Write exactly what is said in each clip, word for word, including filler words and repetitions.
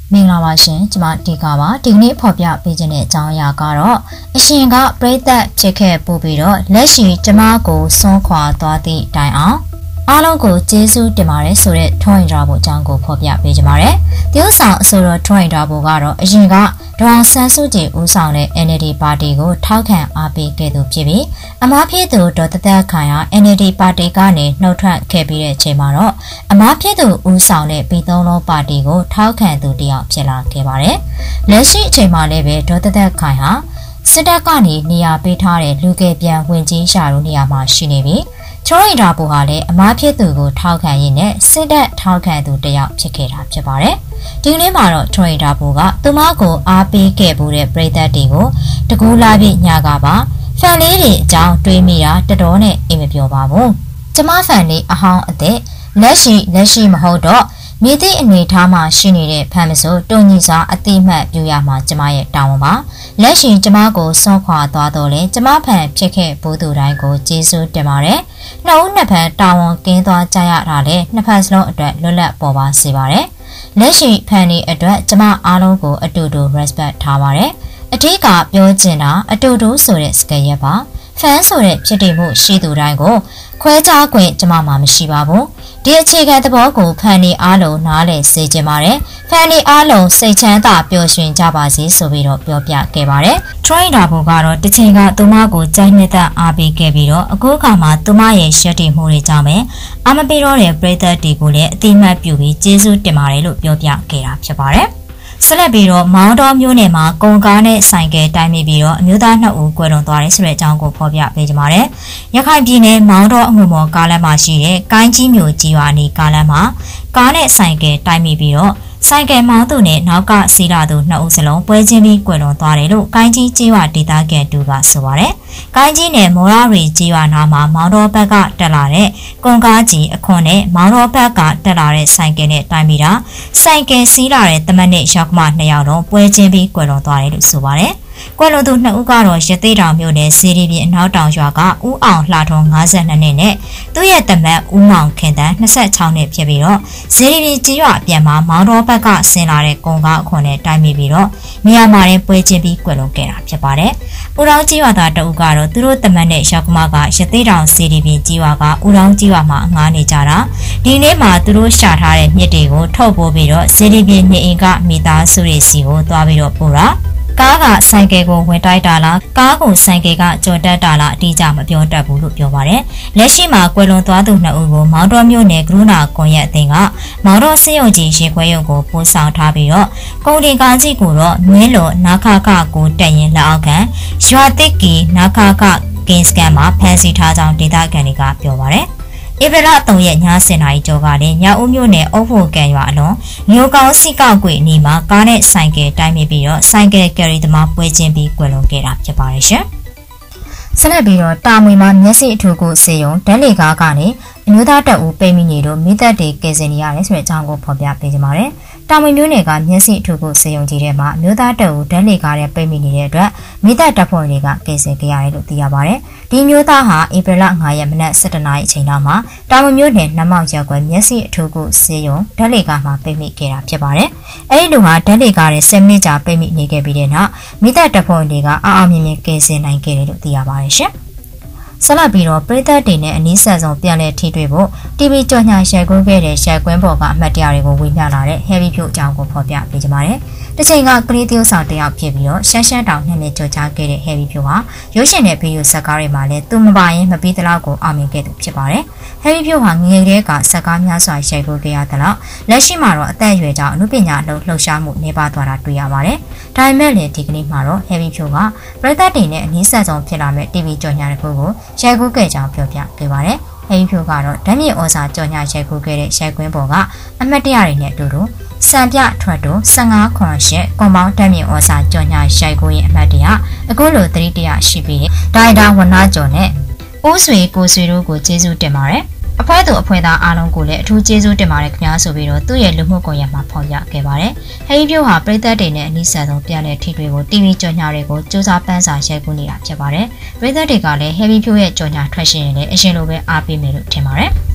မင်္ဂလာပါရှင်ကျွန်မဒီကပါဒီနေ့ဖော်ပြပေးခြင်းတဲ့အကြောင်းအရာကတော့အရှင်ကပရိသတ်ဖြစ်ခဲ့ပို့ပြီးတော့လက်ရှိကျွန်မကိုစွန့်ခွာသွားသည့်တိုင်အောင်အားလုံးကိုကျေးဇူးတင်ပါတယ်ဆိုတဲ့ထွန်းရင်တော်ဘုအကြောင်းကိုဖော်ပြပေးကြပါမယ်။ဒီဥဆောင်အဆိုတော်ထွန်းရင်တော်ဘုကတော့အရင်ကဒေါအောင်ဆန်းစုကြည်ဦးဆောင်တဲ့ N L D ပါတီကိုထောက်ခံအားပေးခဲ့သူဖြစ်ပြီးအမားဖြစ်သူဒေါ်သက်သက်ခိုင်ဟာ N L D ပါတီကနေနှုတ်ထွက်ခဲ့ပြီးတဲ့အချိန်မှာတော့အမားဖြစ်သူဦးဆောင်တဲ့ပြည်သုံးလုံးပါတီကိုထောက်ခံသူတယောက်ဖြစ်လာခဲ့ပါတယ်။လက်ရှိအချိန်မှာလည်းပဲဒေါ်သက်သက်ခိုင်ဟာစစ်တပ်ကနေနေရာပေးထားတဲ့လူငယ်ပြန်ဝင်ကြီးရှာတို့နေရာမှာရှိနေပြီးချောရိတာဘူဟာလည်းအမားဖြစ်သူကိုထောက်ခံရင်းနဲ့စစ်တပ်ထောက်ခံသူတယောက်ဖြစ်ခဲ့တာဖြစ်ပါတယ်။ဒီနေ့မှာတော့ချောရိတာဘူကသူမကိုအားပေးခဲ့မှုတဲ့ပြည်သက်တွေကိုတကူလာပြီးညကပါဖန်လေးတွေအကြောင်းတွေးမိတာတတော်နဲ့အိမ်မပြောပါဘူး။ကျမဖန်လေးအဟောင်းအသက်လက်ရှိလက်ရှိမဟုတ်တော့မြေသိအနေထားမှာရှိနေတဲ့ဖန်မစိုးတုံညီစာအတိမတ်ပြုရမှာကျမရဲ့တာဝန်ပါလက်ရှိကျမကိုစွန့်ခွာသွားတော့လေကျမဖန်ဖြစ်ခဲ့ဘိုးသူတိုင်းကိုကျေးဇူးတင်ပါတယ်နှစ်ဦးနှစ်ဖန်တာဝန်ကင်းသွားကြရတာလေနှစ်ဖက်စလုံးအတွက်လွတ်လပ်ပေါ်ပါစေပါတယ်လက်ရှိဖန်ဒီအတွက်ကျမအားလုံးကိုအတူတူ respect ထားပါတယ်အထက်ကပြောချင်တာအတူတူဆိုတဲ့စကားရပ်ပါဖန်ဆိုတဲ့ဖြစ်တည်မှုရှိသူတိုင်းကိုခွဲခြားခွင့်ကျမမှာမရှိပါဘူးဒီအခြေခံသဘောကိုဖန်နေအားလုံးနားလည်စေချင်ပါတယ်ဖန်နေအားလုံးစိတ်ချမ်းသာပျော်ရွှင်ကြပါစေဆိုပြီးတော့ပြောပြခဲ့ပါတယ် Trainer ဘုကတော့တစ်ချိန်ကသူမကိုကြိုက်နှစ်သက်အားပေးခဲ့ပြီးတော့အခုအခါမှာသူမရဲ့ရှက်တည်မှုတွေကြောင့်ပဲအမပေးတော့တဲ့ပရိသတ်တွေကိုလည်းအတိမတ်ပြုပြီးကျေးဇူးတင်ပါတယ်လို့ပြောပြခဲ့တာဖြစ်ပါတယ်ဆက်လက်ပြီးတော့မောင်တော်မျိုးနယ်မှာကုန်ကားနဲ့ဆိုင်ကယ်တိုက်မိပြီးတော့အမျိုးသားနှစ်ဦးကွယ်လွန်သွားတယ်ဆိုတဲ့အကြောင်းကိုဖော်ပြပေးကြပါမယ်။ရခိုင်ပြည်နယ်မောင်တော်အမှုမော်ကားလမ်းမှာရှိတဲ့ကိုင်းကြီးမြို့ကြီးရွာနီကားလမ်းမှာကားနဲ့ဆိုင်ကယ်တိုက်မိပြီးတော့ဆိုင်ကယ်မောင်းသူနဲ့နောက်ကစီးလာသူနှစ်ဦးစလုံးပွဲချင်းပြီးကွယ်လွန်သွားတယ်လို့ကိုင်းကြီးကြီးရွာဒေသခံတူကဆိုပါတယ်။ကိုင်းကြီးနယ်မော်ရရီကြီးရွာနာမှာမောင်တော်ဘက်ကတက်လာတဲ့ကုန်ကားကြီးအခွန်နဲ့မောင်တော်ဘက်ကတက်လာတဲ့ဆိုင်ကယ်နဲ့တိုက်မိတာဆိုင်ကယ်စီးလာတဲ့တမက်နဲ့ရောက်မှနှစ်ယောက်တော့ပွဲချင်းပြီးကွယ်လွန်သွားတယ်လို့ဆိုပါတယ်။ကွယ်လွန်သူနှစ်ဦးကတော့ရသေးတောင်မြို့နယ်စီရီပြည်အနောက်တောင်ရွာကဦးအောင်လှထွန်း၅၂နှစ်နဲ့သူ့ရဲ့တမက်ဦးမောင်ခင်တန်း၂၆နှစ်ဖြစ်ပြီးတော့စီရီပြည်ကြီးရွာအပြန်မှာမောင်တော်ဘက်ကဆင်းလာတဲ့ကုန်ကားအခွန်နဲ့တိုက်မိပြီးတော့နေရာမှာရင်ပွဲချင်းပြီးကွယ်လွန်ခဲ့တာဖြစ်ပါတယ်။ဦးတောင်ကြီးရွာသားတဦးကတော့သူတို့တမက်နဲ့ရောက်ကမကရသေးတောင်စီရီပြည်ကြီးရွာကဦးတောင်ကြီးရွာမှာငားနေကြတာဒီနေ့မှာသူတို့ရှာထားတဲ့မြစ်တွေကိုထုတ်ပိုးပြီးတော့စီရီပြည်နေအိမ်ကမိသားစုတွေစီကိုသွားပြီးတော့ပို့တာကားကဆိုင်ကယ်ကိုဝင်တိုက်တာလားကားကိုဆိုင်ကယ်ကကြော်တက်တာလားအတိအကျမပြောတတ်ဘူးလို့ပြောပါတယ်။လက်ရှိမှာကွယ်လွန်သွားသူနှစ်ဦးကိုမောင်တော်မြို့နယ်ကရုဏာကွန်ရက်အသင်းကမောင်တော်စေယုံကြီးရေခွဲရုံကိုပို့ဆောင်ထားပြီးတော့ကုန်တင်ကားကြီးကိုတော့မင်းလိုနာခခကိုတက်ရင်လက်အောက်ခံရွာတစ်ကီနာခခကင်းစကန်မှာဖမ်းဆီးထားကြောင်းဒေသခံတွေကပြောပါတယ်။ဧပြီလ၃ရက်ညစင်နာရီကျော်ကလည်းညဦးမြို့နယ်အုပ်ဖို့ကန်ရွာအလွန်မြို့ကောင်းစီကောက်ကွေအနီးမှာကားနဲ့ဆိုင်ကယ်တိုက်မိပြီးတော့ဆိုင်ကယ်ကယ်ရီသမားပွဲချင်းပြီးကွယ်လွန်ခဲ့တာဖြစ်ပါတယ်ရှင်။ဆက်လက်ပြီးတော့တာမွေမှာမျက်စိအထူးကိုစေယုံဓာတ်လေကားကနေအမျိုးသားတပ်ဦးပိတ်မိနေလို့မိသက်တွေကယ်ဆယ်နေရတယ်ဆိုတဲ့အကြောင်းကိုဖော်ပြပေးကြပါမယ်။တာမွေမျိုးနယ်ကမျက်စိအထူးကိုစေယုံကြီးထဲမှာအမျိုးသားတပ်ဦးဓာတ်လေကားနဲ့ပိတ်မိနေတဲ့အတွက်မိသက်တပ်ဖွဲ့တွေကကယ်ဆယ်ခဲ့ရတယ်လို့သိရပါတယ်။ဒီမျိုးသားဟာဧပြီလ၅ရက်မနက်၁၇နာရီအချိန်လောက်မှာတာမွေမျိုးနယ်နမောက်ရက်ကွယ်မျက်စိအထူးကိုစေယုံဓာတ်လေကားမှာပိတ်မိခဲ့တာဖြစ်ပါတယ်။အဲဒီလူဟာဓာတ်လေကားနဲ့၁၀မိနစ်ကြာပိတ်မိနေခဲ့ပြီးတဲ့နောက်မိသက်တပ်ဖွဲ့တွေကအာအာမြင်မြင်ကယ်ဆယ်နိုင်ခဲ့တယ်လို့သိရပါတယ်ရှင်။ဆက်လက်ပြီးတော့ပြည်သက်တွေနဲ့အနည်းဆက်ဆုံးပြန်လည်ထိတွေ့ဖို့ တီဗီ ကြော်ညာရှယ်ကွင်းခဲ့တဲ့ရှယ်ကွင်းပေါ်ကအမှတ်တရတွေကိုဝေမျှလာတဲ့ Heavy ဖြို့အကြောင်းကိုဖော်ပြပေးကြပါမယ်။တစ်ချိန်ကကလေးသရုပ်ဆောင်တယောက်ဖြစ်ပြီးတော့ရှမ်းရှမ်းတောင်နှစ်နှစ်ကြော်ကြားခဲ့တဲ့ Heavy ဖြို့ဟာရုပ်ရှင်နဲ့ဗီဒီယိုဇာတ်ကားတွေမှာလည်းသူမပါရင်မပြီးသလောက်ကိုအောင်မြင်ခဲ့သူဖြစ်ပါတယ်။ Heavy ဖြို့ဟာငယ်ငယ်တည်းကဇာတ်ကားများစွာရှယ်ကွင်းခဲ့ရသလောက်လက်ရှိမှာတော့အသက်အရွယ်ကြောင့်အမှုပညာလှုပ်လှုပ်ရှားမှုနေပါသွားတာတွေ့ရပါတယ်။ဒါပေမဲ့လည်းဒီကနေ့မှာတော့ Heavy ဖြို့ကပြည်သက်တွေနဲ့အနည်းဆက်ဆုံးဖြစ်လာမဲ့ တီဗီ ကြော်ညာတစ်ခုကိုရှယ်ကွင်းခဲ့ကြောင်းပြောပြခဲ့ပါတယ်။အဲဒီဖြို့ကတော့ဓာတ်မြေဩဇာကြော်ညာရှယ်ခုခဲ့တဲ့ရှယ်ကွင်းပေါ်ကအမတ်တရတွေနဲ့အတူတူစံပြထွက်တို့၁၅ခွန်ရှစ်ကွန်ပေါင်းဓာတ်မြေဩဇာကြော်ညာရှယ်ကိုရဲ့အမတ်တရအခုလိုသတိတရရှိပြီးဒိုင်တာဝနာကျော်နဲ့ဦးဆွေကိုဆွေတို့ကိုကျေးဇူးတင်ပါတယ်။အဖွဲ့သူအဖွဲ့သားအားလုံးကိုလည်းအထူးကျေးဇူးတင်ပါတယ်ခင်ဗျာဆိုပြီးတော့သူ့ရဲ့လူမှုကွန်ရက်မှာဖော်ပြခဲ့ပါတယ်။ဟယ်ရီဖြိုးဟာပြည်သက်တွေနဲ့အနည်းဆက်ဆုံးပြန်လည်ထိတွေ့ဖို့တီဗီကြော်ညာတွေကိုစူးစမ်းပန်းစားရိုက်ကူးနေတာဖြစ်ပါတယ်။ပြည်သက်တွေကလည်းဟယ်ရီဖြိုးရဲ့ကြော်ညာထွက်ရှင်ရင်လည်းအရင်လိုပဲအားပေးမယ်လို့ထင်ပါတယ်။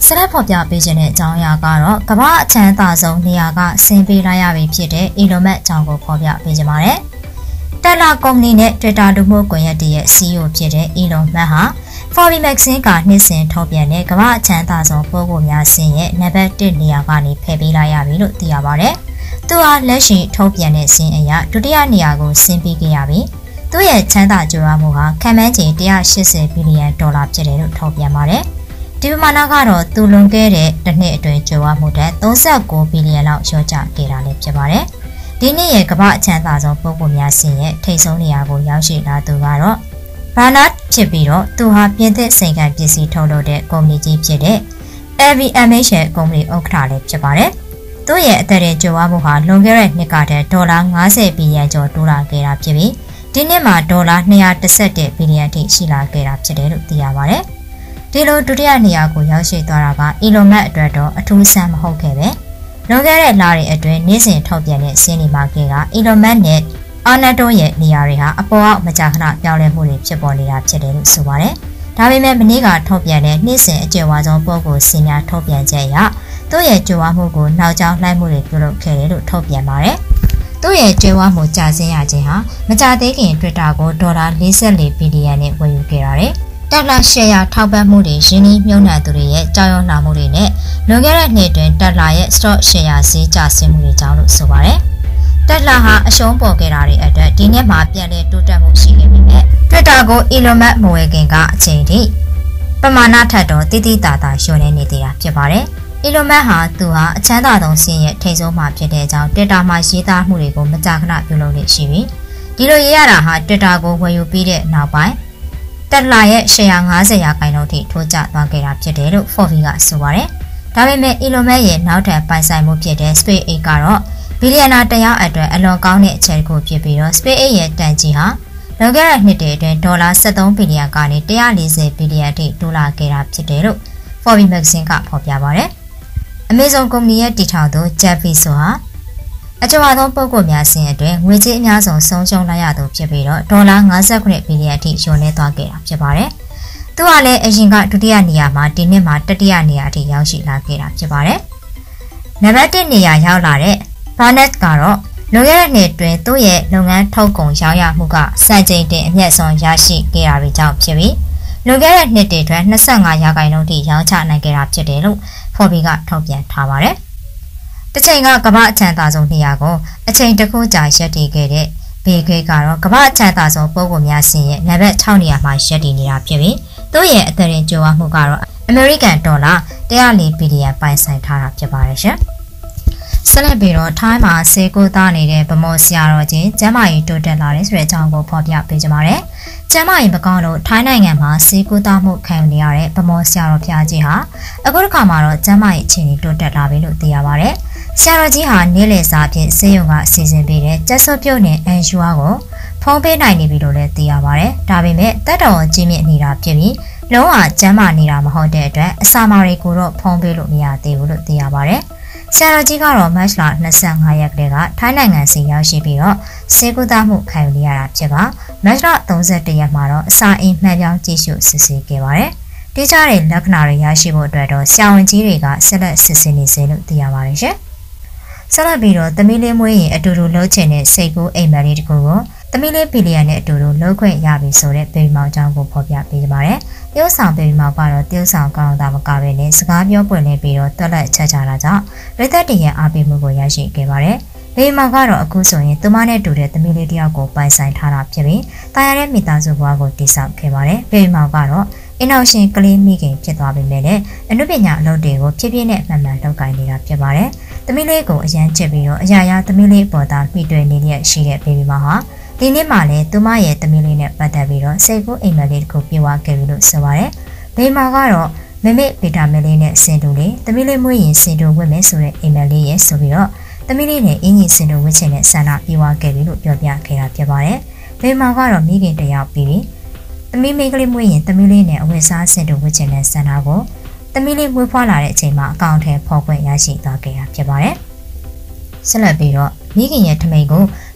ဆက်လက်ဖော်ပြပေးခြင်းတဲ့အကြောင်းအရာကတော့ကမ္ဘာအချမ်းသာဆုံးနေရာကဆင်းပေးလိုက်ရပြီဖြစ်တဲ့ Elon Musk အကြောင်းကိုဖော်ပြပေးကြပါမယ်။ Tesla ကုမ္ပဏီနဲ့ Twitter လူမှုကွန်ရက်ရဲ့ စီ အီ အို ဖြစ်တဲ့ Elon Musk ဟာ Forbes Magazine ကနှစ်စဉ်ထုတ်ပြန်တဲ့ကမ္ဘာအချမ်းသာဆုံးပုဂ္ဂိုလ်များဆင်းရဲ့နံပါတ်တစ်နေရာကနေဖယ်ပေးလိုက်ရပြီလို့သိရပါတယ်။သူဟာလက်ရှိထုတ်ပြန်တဲ့ဆင်းအရဒုတိယနေရာကိုဆင်းပေးခဲ့ရပြီးသူ့ရဲ့ချမ်းသာကြွယ်ဝမှုဟာခံမှန်းချေone hundred eightyဘီလီယံဒေါ်လာဖြစ်တယ်လို့ထုတ်ပြန်ပါတယ်။ဒီပမာဏကတော့သူလွန်ခဲ့တဲ့တစ်နှစ်အတွင်းကြွယ်ဝမှုတဲ့thirty-nineဘီလီယံလောက်လျော့ကျခဲ့တာလည်းဖြစ်ပါတယ်။ဒီနှစ်ရဲ့ကမ္ဘာအချမ်းသာဆုံးပုဂ္ဂိုလ်များဆင်းရဲ့ထိပ်ဆုံးနေရာကိုရောက်ရှိလာသူကတော့ဘာနာဖြစ်ပြီးတော့သူဟာပြင်သစ်စိန်ခံပစ္စည်းထုတ်လုပ်တဲ့ကုမ္ပဏီကြီးဖြစ်တဲ့ L V M H ရဲ့ကုမ္ပဏီဥက္ကဋ္ဌလည်းဖြစ်ပါတယ်။သူ့ရဲ့အသက်ရဲ့ကြွယ်ဝမှုဟာလွန်ခဲ့တဲ့နှစ်ကတည်းဒေါ်လာfiftyဘီလီယံကျော်တိုးလာခဲ့တာဖြစ်ပြီးဒီနှစ်မှာဒေါ်လာtwo hundred elevenဘီလီယံထိရှိလာခဲ့တာဖြစ်တယ်လို့သိရပါတယ်။ဒီလိုဒုတိယနေရာကိုရောက်ရှိသွားတာက Elon Musk အတွက်တော့အထူးဆန်းမဟုတ်ခဲ့ပဲ။လွန်ခဲ့တဲ့လတွေအတွင်းနေ့စဉ်ထုတ်ပြန်တဲ့စင်းဒီမာကက Elon Musk နဲ့အာနာတိုရဲ့နေရာတွေဟာအပေါ်အောက်မကြာခဏပြောင်းလဲမှုတွေဖြစ်ပေါ်နေတာဖြစ်တယ်လို့ဆိုပါတယ်။ဒါပေမဲ့မနေ့ကထုတ်ပြန်တဲ့နေ့စဉ်အကျယ်ဝါဆုံးပုံကိုစင်များထုတ်ပြန်ချက်အရသူ့ရဲ့ကြွယ်ဝမှုကိုနောက်ကျောင်းလှိုင်းမှုတွေပြုလုပ်ခဲ့တယ်လို့ထုတ်ပြန်ပါတယ်။သူ့ရဲ့ကြွယ်ဝမှုကျဆင်းရခြင်းဟာမကြာသေးခင် Twitter ကိုဒေါ်လာforty-fourဘီလီယံနဲ့ဝယ်ယူခဲ့ရတယ်။တက်လာရှယ်ယာထောက်ပံ့မှုတွေရင်းနှီးမြှုပ်နှံသူတွေရဲ့ကြောက်ရွံ့လာမှုတွေနဲ့လွန်ခဲ့တဲ့နှစ်တွင်တက်လာရဲ့ stock ရှယ်ယာဈေးကျဆင်းမှုတွေကြောင့်လို့ဆိုပါတယ်။ Tesla ဟာအရှုံးပေါ်ခဲ့တာတွေအတွက်ဒီနှစ်မှာပြန်လည်တိုးတက်မှုရှိခဲ့ပေမဲ့ Twitter ကို Elon Musk မဝယ်ခင်ကအချိန်ထိပမာဏထက်တော့တိတိတသာလျှော့နေနေသေးတာဖြစ်ပါတယ်။ Elon Musk ဟာသူဟာအချမ်းသာဆုံးဆင်းရဲ့ထိပ်ဆုံးမှာဖြစ်တဲ့အကြောင်း Twitter မှာရေးသားမှုတွေကိုမကြာခဏပြုလုပ်နေရှိပြီးဒီလိုရေးရတာဟာ Twitter ကိုဝယ်ယူပြီးတဲ့နောက်ပိုင်း Tesla ရဲ့ရှယ်ယာfiftyရာခိုင်နှုန်းထိထိုးကျသွားခဲ့တာဖြစ်တယ်လို့ Forbes ကဆိုပါတယ်။ဒါပေမဲ့ Elon Musk ရဲ့နောက်ထပ်ပိုင်ဆိုင်မှုဖြစ်တဲ့ SpaceX ကတော့ဘီလီယံနာတယောက်အတွက်အလွန်ကောင်းတဲ့အချက်တစ်ခုဖြစ်ပြီးတော့ SpaceX ရဲ့တန်ကြီးဟာလွန်ခဲ့တဲ့နှစ်တွေအတွင်းဒေါ်လာseventeenဘီလီယံကနေone hundred fortyဘီလီယံထိတိုးလာခဲ့တာဖြစ်တယ်လို့ Forbes Magazine ကဖော်ပြပါတယ်။ Amazon ကုမ္ပဏီရဲ့တည်ထောင်သူ Jeff Bezos ဟာအကြွားဆုံးပုဂ္ဂိုလ်များဆင်းအတွင်းငွေကြေးအများဆုံးဆုံးရှုံးလိုက်ရသူဖြစ်ပြီးတော့ဒေါ်လာfifty-nineဘီလီယံထိလျော့နေသွားခဲ့တာဖြစ်ပါတယ်။သူကလည်းအရင်ကဒုတိယနေရာမှာဒီနှစ်မှာတတိယနေရာထိရောက်ရှိလာခဲ့တာဖြစ်ပါတယ်။နံပါတ်oneနေရာရောက်လာတဲ့Barnett ကတော့လွန်ခဲ့တဲ့နှစ်တွင်သူ့ရဲ့လုပ်ငန်းထုတ်ကုန်ရောင်းရမှုကစံချိန်တင်အမြတ်ဆုံးရရှိခဲ့တာတွေကြောင့်ဖြစ်ပြီးလွန်ခဲ့တဲ့နှစ်တွေတွင်twenty-fiveရာခိုင်နှုန်းထိရောင်းချနိုင်ခဲ့တာဖြစ်တယ်လို့ Forbes ကထုတ်ပြန်ထားပါတယ်။တစ်ချိန်ကကမ္ဘာအချမ်းသာဆုံးနေရာကိုအချိန်တစ်ခုကြာရပ်တည်ခဲ့တဲ့ Bill Gates ကတော့ကမ္ဘာအချမ်းသာဆုံးပုဂ္ဂိုလ်များဆင်းရဲ့နံပါတ်sixနေရာမှာရပ်တည်နေတာဖြစ်ပြီးသူ့ရဲ့အသက်ရင်ကြွယ်ဝမှုကတော့အမေရိကန်ဒေါ်လာone hundred fourဘီလီယံပိုင်ဆိုင်ထားတာဖြစ်ပါတယ်ရှင်။ဆက်လက်ပြီးတော့ထိုင်းမှာဆေးကုသနေတဲ့ဗမော်ဆရာတော်ကြီးကျမ်းမာရေးတိုးတက်လာတဲ့ဆိုတဲ့အကြောင်းကိုဖော်ပြပေးကြပါမယ်။ကျမ်းမာရေးမကောင်းလို့ထိုင်းနိုင်ငံမှာဆေးကုသမှုခံယူနေရတဲ့ဗမော်ဆရာတော်ဖျားကြီးဟာအခုတစ်ခါမှာတော့ကျမ်းမာရေးအခြေအနေတိုးတက်လာပြီလို့သိရပါတယ်။ဆရာတော်ကြီးဟာနေ့လည်စာဖြင့်ဆေးရုံကအစီအစဉ်ပေးတဲ့ကျက်စွပ်ပြုတ်နဲ့အန်ရှူအာကိုဖုံးပေးနိုင်နေပြီလို့လည်းသိရပါတယ်။ဒါပေမဲ့တက်တော်ကြီးမြင့်နေတာဖြစ်ပြီးလုံးဝကျမ်းမာနေတာမဟုတ်တဲ့အတွက်အစာမာတွေကိုတော့ဖုံးပေးလို့မရသေးဘူးလို့သိရပါတယ်။ဆရာတော်ကြီးကတော့မတ်လtwenty-fiveရက်ကလေးကထိုင်းနိုင်ငံစီရောက်ရှိပြီးတော့ဆေးကုသမှုခံယူနေရတာဖြစ်ပါမတ်လthirty-oneရက်မှာတော့အစာအိမ်မှန်ပြောင်းကြည့်ရှုစစ်ဆေးခဲ့ပါတယ်။တိကျတဲ့လက္ခဏာတွေရရှိဖို့အတွက်တော့ဆရာဝန်ကြီးတွေကဆက်လက်စစ်ဆေးနေစေလို့သိရပါတယ်ရှင်။ဆက်လက်ပြီးတော့သမီးလေးမွေးရင်အတူတူလှုပ်ချင်တဲ့စိတ်ကူးအိမ်မက်လေးတစ်ခုကိုသမီးလေးဘီလီယံနဲ့အတူတူလှုပ်ခွင့်ရပြီဆိုတဲ့ဘေဘီမောင်ကြောင့်ကိုဖော်ပြပေးကြပါတယ်။တရုတ်ဆောင်ဘေဘီမောင်ကတော့တရုတ်ဆောင်ကောင်းတာမကပဲနဲ့စကားပြောပွင့်နေပြီးတော့တွက်လက်ချက်ချတာကြောင့်ပြည်သက်တရအားပေးမှုကိုရရှိခဲ့ပါတယ်။ဘေဘီမောင်ကတော့အခုဆိုရင်သူမနဲ့တူတဲ့သမီးလေးတစ်ယောက်ကိုပိုင်ဆိုင်ထားတာဖြစ်ပြီးတာယာတဲ့မိသားစုဘဝကိုတည်ဆောက်ခဲ့ပါတယ်။ဘေဘီမောင်ကတော့အင်းအောင်ရှင်ကလေးမိခင်ဖြစ်သွားပြီမဲ့လည်းအနုပညာအလုပ်တွေကိုဖြည်းဖြည်းနဲ့မှန်မှန်လုပ်ကိုင်နေတာဖြစ်ပါတယ်။သမီးလေးကိုအရန်ချစ်ပြီးတော့အရာရာသမီးလေးပေါ်သားမိတွေ့နေရရှိတဲ့ဘေဘီမောင်ဟာဒီနေ့မှလည်းသူမရဲ့သမီးလေးနဲ့ပတ်သက်ပြီးတော့စိတ်ကူးအိမ်မက်လေးတစ်ခုပြေဝခဲ့ပြီလို့ဆိုပါတယ်။ဘေးမာကတော့မမေဗီတာမင်လေးနဲ့စင်တူလေးသမီးလေးမွေးရင်စင်တူဝတ်မယ်ဆိုတဲ့အိမ်မက်လေးရဲ့ဆိုပြီးတော့သမီးလေးနဲ့အင်းကြီးစင်တူဝတ်ချင်တဲ့ဆန္ဒပြေဝခဲ့ပြီလို့ပြောပြခဲ့တာဖြစ်ပါတယ်။ဘေးမာကတော့မိခင်တယောက်ပြီးပြီးသမီးမိန်းကလေးမွေးရင်သမီးလေးနဲ့အဝတ်စားစင်တူဝတ်ချင်တဲ့ဆန္ဒကိုသမီးလေးမွေးဖွားလာတဲ့အချိန်မှာအကောင့်ထဲဖော်ခွင့်ရရှိသွားခဲ့တာဖြစ်ပါတယ်။ဆက်လက်ပြီးတော့မိခင်ရဲ့ထမိန်ကို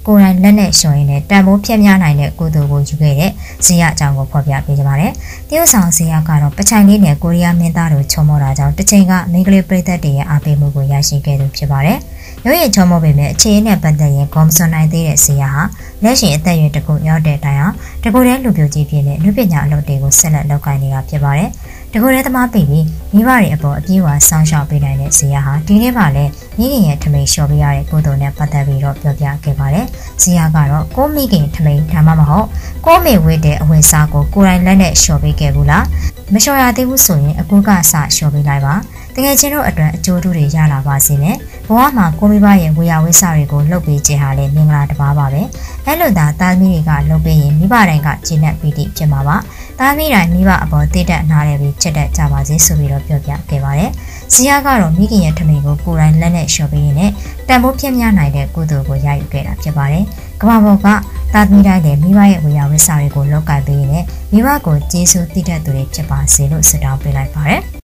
ကိုယ်တိုင်လက်နဲ့လျှော်ရင်းနဲ့တန်ဖိုးဖြတ်များနိုင်တဲ့ကုသိုလ်ကိုယူခဲ့တဲ့ဇေယျအကြောင်းကိုဖော်ပြပေးကြပါတယ်။တရုတ်ဆောင်ဇေယျကတော့ပချိုင်လေးနဲ့ကိုရီးယားမင်းသားတို့ချုံမောတာကြောင့်တစ်ချိန်ကမိန်းကလေးပရိသတ်တွေရဲ့အားပေးမှုကိုရရှိခဲ့သူဖြစ်ပါတယ်။ရုပ်ရည်ချုံမောပေမဲ့အခြေအနေနဲ့ပတ်သက်ရင်ဂုံမစွန်နိုင်သေးတဲ့ဇေယျဟာလက်ရှိအသက်အရွယ်တကူရောက်တဲ့တိုင်အောင်တကူတဲ့လူပြိုကြီးဖြစ်တဲ့လူပညာအလုပ်တွေကိုဆက်လက်လုပ်ကိုင်နေတာဖြစ်ပါတယ်။တကူတဲ့သမားပြီးပြီးမိဘတွေအပေါ်အပြေးဝါဆောင်းရှောက်ပေးနိုင်တဲ့ဇေယျဟာဒီနေ့မှလည်းမိခင်ရဲ့ထမိန်လျှော်ပေးရတဲ့ကုသိုလ်နဲ့ပတ်သက်ပြီးတော့ပြောပြခဲ့ပါတယ်။ဇေယျကတော့ကိုမိခင်ထမိန်ဒါမှမဟုတ်ကိုမေဝေးတဲ့အဝယ်စားကိုကိုယ်တိုင်လက်နဲ့လျှော်ပေးခဲ့ဘူးလား။မလျှော်ရသေးဘူးဆိုရင်အခုကစလျှော်ပေးလိုက်ပါ။တကယ်ချင်းတို့အတွက်အကျိုးတူတွေရလာပါစေနဲ့ဘဝမှာကိုမိဘရဲ့ဝေယဝိဆတွေကိုလှုပ်ပေးခြင်းဟာလည်းမင်္ဂလာတစ်ပါးပါပဲအဲ့လိုသာသားသမီးတွေကလှုပ်ပေးရင်မိဘတိုင်းကကျင့်တတ်ပြီးဖြစ်မှာပါသားသမီးတိုင်းမိဘအပေါ်တည်တတ်နားလည်းပြီးချက်တတ်ကြပါစေဆိုပြီးတော့ပြောပြခဲ့ပါတယ်ဇီယာကတော့မိခင်ရဲ့ထမိန်ကိုကိုယ်တိုင်လက်နဲ့လျှော်ပေးရင်းနဲ့တန်ဖိုးပြင်းများနိုင်တဲ့ကုသိုလ်ကိုရယူခဲ့တာဖြစ်ပါတယ်ကမ္ဘာပေါ်ကသားသမီးတိုင်းလည်းမိဘရဲ့ဝေယဝိဆတွေကိုလှုပ်ကိုင်ပေးရင်းနဲ့မိဘကိုကျေးဇူးတည်တတ်သူတွေဖြစ်ပါစေလို့ဆုတောင်းပေးလိုက်ပါတယ်